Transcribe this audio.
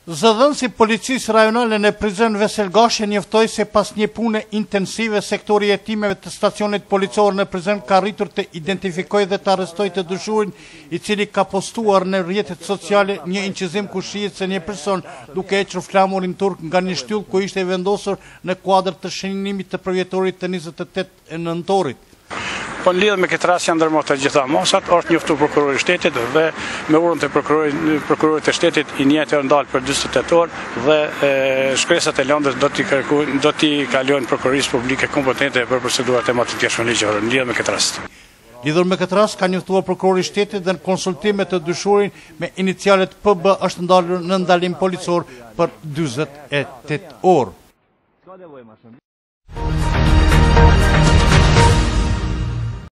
Zëdhënësi policisë rajonale në prizren Veselgashe njoftoi se pas një pune intensive sektori i hetimeve të stacionit policor në prizren ka arritur të identifikojë dhe të arrestojë të dyshuarin i cili ka postuar në rrjetet sociale një incizim ku shihet se një person duke hequr flamurin turk nga një shtyllë ku ishte vendosur në kuadër të shënimit të përjetorit të 28 nëntorit. Po në lidhje me këtë rast janë ndërmarrë të gjitha masat, është njoftuar prokurori i shtetit dhe me urën të prokurorit të shtetit i njëjtë ndal për 48 orë dhe shkresat e lëndës do t'i kalojnë prokurorisë publike kompetente për procedurat e më të tjera ligjore në lidhje me këtë rast. Lidhur me këtë rast ka njoftuar prokurori i shtetit dhe në konsultime të dyshuarin me inicialet PB është ndalur në ndalim policor për 48 orë.